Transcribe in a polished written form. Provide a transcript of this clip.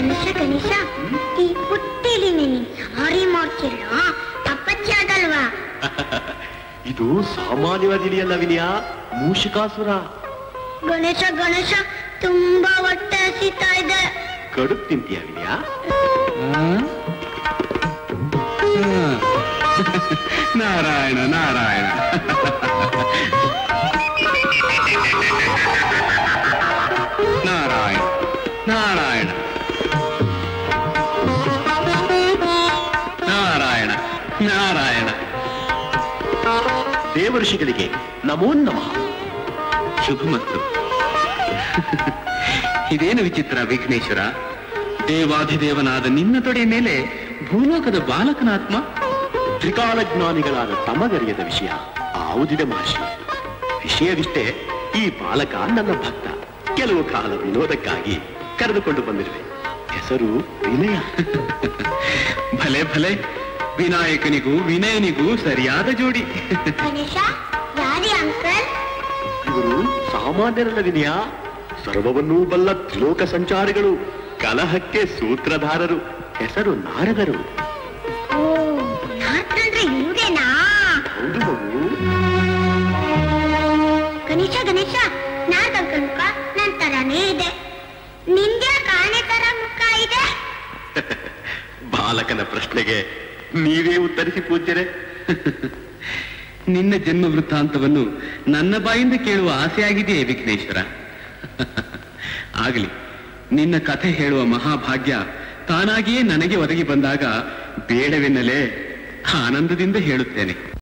ಗಣೇಶ ಗಣೇಶ, ಈ ಪುಟ್ಟಿಲಿ ನೀನು ಸಾರಿ ಮಾಡ್ತಿಲ್ಲ, ಅಪ್ಪಚ್ಚಿ ಆಗಲ್ವಾ? ಇದು ಸಾಮಾನ್ಯವಾದ ಇಲಿಯಲ್ಲ ವಿನಯ, ಮೂಷಿಕಾಸುರ. ಗಣೇಶ ಗಣೇಶ, ತುಂಬಾ ಹೊಟ್ಟೆ ಹಸಿತಾ ಇದೆ. ಕಡುಬು ತಿಂತೀಯ ವಿನಯ? ನಾರಾಯಣ ನಾರಾಯಣ. ನಾರಾಯಣ ನಾರಾಯಣ ನಾರಾಯಣ ನಾರಾಯಣ. ದೇವಋಷಿಗಳಿಗೆ ನಮೋ ನಮಃ. ಶುಭಮಸ್ತು. ಇದೇನು ವಿಚಿತ್ರ ವಿಘ್ನೇಶ್ವರ, ದೇವಾಧಿದೇವನಾದ ನಿನ್ನ ತೊಡೆಯ ಮೇಲೆ ಭೂಲೋಕದ ಬಾಲಕನಾತ್ಮ. ತ್ರಿಕಾಲಜ್ಞಾನಿಗಳಾದ ತಮಗರಿಯದ ವಿಷಯ ಆವುದಿದೆ ಮಹರ್ಷಿ. ವಿಷಯವಿಷ್ಟೇ, ಈ ಬಾಲಕ ನನ್ನ ಭಕ್ತ. ಕೆಲವು ಕಾಲ ವಿನೋದಕ್ಕಾಗಿ ಕರೆದುಕೊಂಡು ಬಂದಿರುವೆ. ಹೆಸರು ವಿನಯ. ಭಲೆ ಭಲೆ, ವಿನಾಯಕನಿಗೂ ವಿನಯನಿಗೂ ಸರಿಯಾದ ಜೋಡಿ. ಗಣೇಶ, ಯಾರಿ ಅಂಕಲ್? ಇವರು ಸಾಮಾನ್ಯರಲ್ಲ ವಿನಯ, ಸರ್ವವನ್ನೂ ಬಲ್ಲ ತ್ರಿಲೋಕ ಸಂಚಾರಿಗಳು, ಕಲಹಕ್ಕೆ ಸೂತ್ರಧಾರರು. ಹೆಸರು ನಾರದರು. ಓ, ನಾರದಂದ್ರೆ ಇವ್ರೇನಾ? ಹೌದು ಮಗು. ಗಣೇಶ ಗಣೇಶ, ನಾರದ ಅಂಕಲ್ ಮುಖ ನನ್ ತರಾನೇ ಇದೆ. ನಿಂದೆ ಕಾಣೆ ತರ ಮುಖ ಇದೆ. ಬಾಲಕನ ಪ್ರಶ್ನೆಗೆ ನೀವೇ ಉತ್ತರಿಸಿ ಪೂಜ್ಯರೆ. ನಿನ್ನ ಜನ್ಮ ವೃತ್ತಾಂತವನ್ನು ನನ್ನ ಬಾಯಿಂದ ಕೇಳುವ ಆಸೆಯಾಗಿದೆಯೇ ವಿಘ್ನೇಶ್ವರ? ಆಗಲಿ, ನಿನ್ನ ಕಥೆ ಹೇಳುವ ಮಹಾಭಾಗ್ಯ ತಾನಾಗಿಯೇ ನನಗೆ ಒದಗಿ ಬಂದಾಗ ಬೇಡವೆನ್ನಲೇ ಆನಂದದಿಂದ ಹೇಳುತ್ತೇನೆ.